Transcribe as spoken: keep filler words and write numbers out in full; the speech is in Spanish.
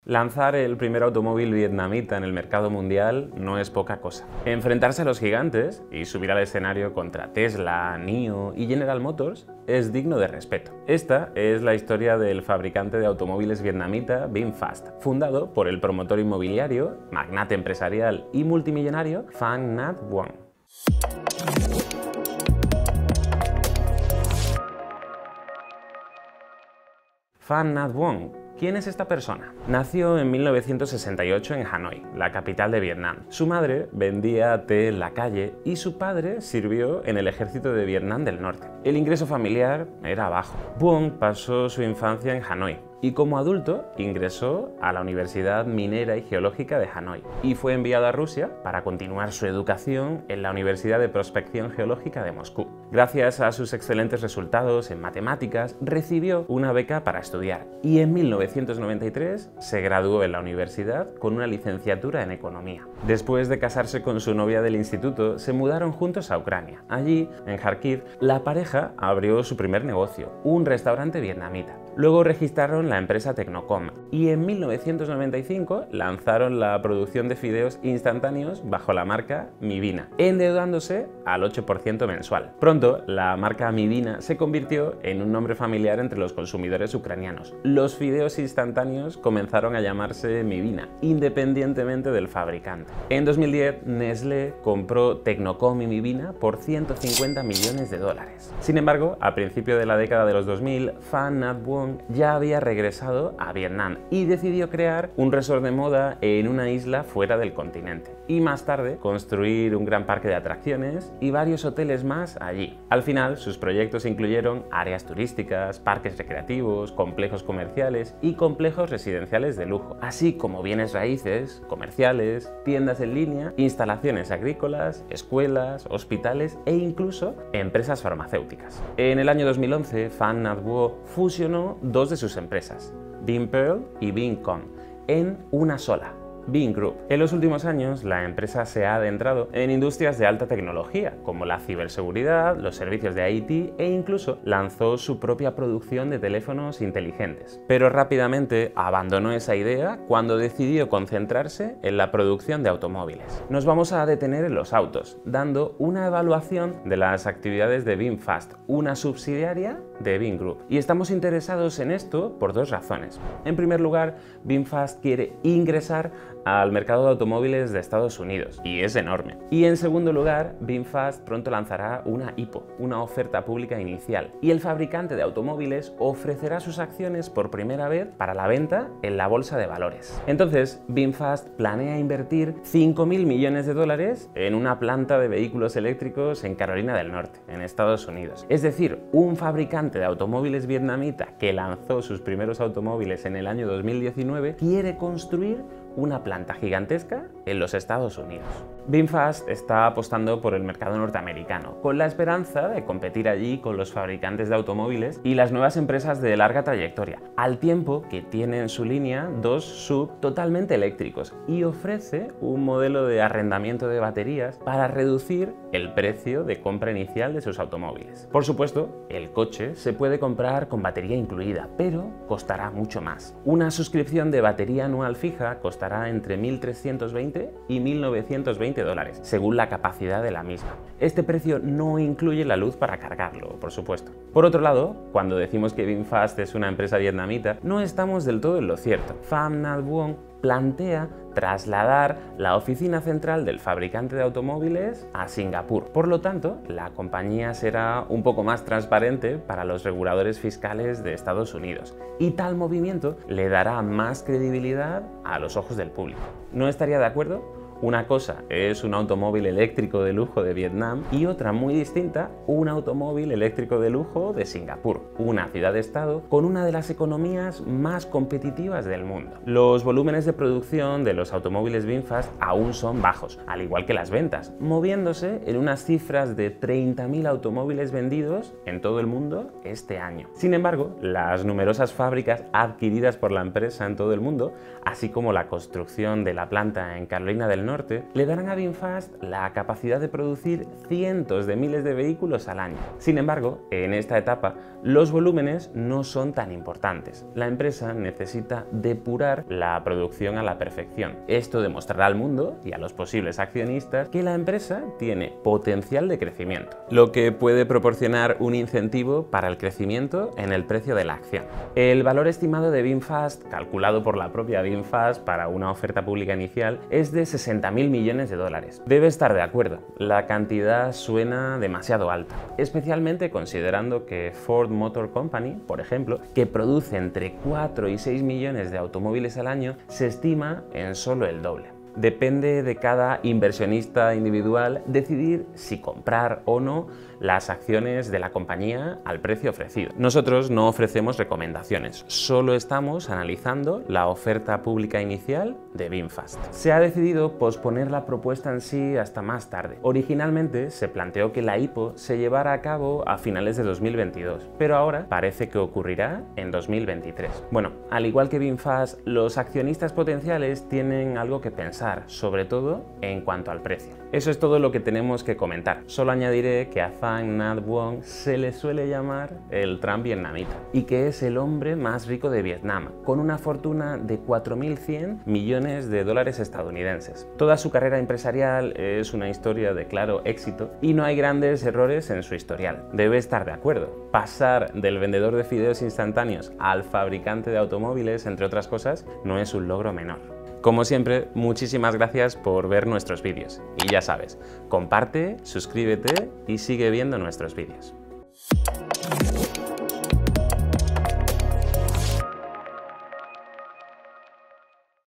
Lanzar el primer automóvil vietnamita en el mercado mundial no es poca cosa. Enfrentarse a los gigantes y subir al escenario contra Tesla, N I O y General Motors es digno de respeto. Esta es la historia del fabricante de automóviles vietnamita VinFast, fundado por el promotor inmobiliario, magnate empresarial y multimillonario Pham Nhat Vuong. Pham Nhat Vuong. ¿Quién es esta persona? Nació en mil novecientos sesenta y ocho en Hanoi, la capital de Vietnam. Su madre vendía té en la calle y su padre sirvió en el ejército de Vietnam del Norte. El ingreso familiar era bajo. Vuong pasó su infancia en Hanoi y como adulto ingresó a la Universidad Minera y Geológica de Hanoi y fue enviado a Rusia para continuar su educación en la Universidad de Prospección Geológica de Moscú. Gracias a sus excelentes resultados en matemáticas, recibió una beca para estudiar y en mil novecientos noventa y tres se graduó en la universidad con una licenciatura en Economía. Después de casarse con su novia del instituto, se mudaron juntos a Ucrania. Allí, en Kharkiv, la pareja abrió su primer negocio, un restaurante vietnamita. Luego registraron la empresa Tecnocom y en mil novecientos noventa y cinco lanzaron la producción de fideos instantáneos bajo la marca Mivina, endeudándose al ocho por ciento mensual. Pronto, la marca Mivina se convirtió en un nombre familiar entre los consumidores ucranianos. Los fideos instantáneos comenzaron a llamarse Mivina, independientemente del fabricante. En dos mil diez, Nestlé compró Tecnocom y Mivina por ciento cincuenta millones de dólares. Sin embargo, a principios de la década de los dos mil, Pham Nhat Vuong ya había regresado a Vietnam y decidió crear un resort de moda en una isla fuera del continente y más tarde construir un gran parque de atracciones y varios hoteles más allí. Al final, sus proyectos incluyeron áreas turísticas, parques recreativos, complejos comerciales y complejos residenciales de lujo, así como bienes raíces, comerciales, tiendas en línea, instalaciones agrícolas, escuelas, hospitales e incluso empresas farmacéuticas. En el año dos mil once, Pham Nhat Vuong fusionó dos de sus empresas, Vinpearl y Vincom, en una sola, Vingroup. En los últimos años, la empresa se ha adentrado en industrias de alta tecnología, como la ciberseguridad, los servicios de I T e incluso lanzó su propia producción de teléfonos inteligentes. Pero rápidamente abandonó esa idea cuando decidió concentrarse en la producción de automóviles. Nos vamos a detener en los autos, dando una evaluación de las actividades de VinFast, una subsidiaria de Vingroup. Y estamos interesados en esto por dos razones. En primer lugar, VinFast quiere ingresar al mercado de automóviles de Estados Unidos, y es enorme. Y en segundo lugar, VinFast pronto lanzará una I P O, una oferta pública inicial, y el fabricante de automóviles ofrecerá sus acciones por primera vez para la venta en la bolsa de valores. Entonces, VinFast planea invertir cinco mil millones de dólares en una planta de vehículos eléctricos en Carolina del Norte, en Estados Unidos. Es decir, un fabricante de automóviles vietnamita que lanzó sus primeros automóviles en el año dos mil diecinueve quiere construir una planta gigantesca en los Estados Unidos. VinFast está apostando por el mercado norteamericano, con la esperanza de competir allí con los fabricantes de automóviles y las nuevas empresas de larga trayectoria, al tiempo que tiene en su línea dos sub totalmente eléctricos y ofrece un modelo de arrendamiento de baterías para reducir el precio de compra inicial de sus automóviles. Por supuesto, el coche se puede comprar con batería incluida, pero costará mucho más. Una suscripción de batería anual fija costará entre mil trescientos veinte y mil novecientos veinte dólares, según la capacidad de la misma. Este precio no incluye la luz para cargarlo, por supuesto. Por otro lado, cuando decimos que VinFast es una empresa vietnamita, no estamos del todo en lo cierto. Pham Nhat Vuong plantea trasladar la oficina central del fabricante de automóviles a Singapur. Por lo tanto, la compañía será un poco más transparente para los reguladores fiscales de Estados Unidos y tal movimiento le dará más credibilidad a los ojos del público. ¿No estaría de acuerdo? Una cosa es un automóvil eléctrico de lujo de Vietnam y otra muy distinta, un automóvil eléctrico de lujo de Singapur, una ciudad-estado con una de las economías más competitivas del mundo. Los volúmenes de producción de los automóviles VinFast aún son bajos, al igual que las ventas, moviéndose en unas cifras de treinta mil automóviles vendidos en todo el mundo este año. Sin embargo, las numerosas fábricas adquiridas por la empresa en todo el mundo, así como la construcción de la planta en Carolina del Norte le darán a VinFast la capacidad de producir cientos de miles de vehículos al año. Sin embargo, en esta etapa, los volúmenes no son tan importantes. La empresa necesita depurar la producción a la perfección. Esto demostrará al mundo y a los posibles accionistas que la empresa tiene potencial de crecimiento, lo que puede proporcionar un incentivo para el crecimiento en el precio de la acción. El valor estimado de VinFast, calculado por la propia VinFast para una oferta pública inicial, es de sesenta mil millones de dólares. Debe estar de acuerdo, la cantidad suena demasiado alta, especialmente considerando que Ford Motor Company, por ejemplo, que produce entre cuatro y seis millones de automóviles al año, se estima en solo el doble. Depende de cada inversionista individual decidir si comprar o no las acciones de la compañía al precio ofrecido. Nosotros no ofrecemos recomendaciones, solo estamos analizando la oferta pública inicial de VinFast. Se ha decidido posponer la propuesta en sí hasta más tarde. Originalmente se planteó que la I P O se llevara a cabo a finales de dos mil veintidós, pero ahora parece que ocurrirá en dos mil veintitrés. Bueno, al igual que VinFast, los accionistas potenciales tienen algo que pensar, sobre todo en cuanto al precio. Eso es todo lo que tenemos que comentar. Solo añadiré que a Pham Nhat Vuong se le suele llamar el Trump vietnamita y que es el hombre más rico de Vietnam, con una fortuna de cuatro mil cien millones de dólares estadounidenses. Toda su carrera empresarial es una historia de claro éxito y no hay grandes errores en su historial. Debe estar de acuerdo. Pasar del vendedor de fideos instantáneos al fabricante de automóviles, entre otras cosas, no es un logro menor. Como siempre, muchísimas gracias por ver nuestros vídeos. Y ya sabes, comparte, suscríbete y sigue viendo nuestros vídeos.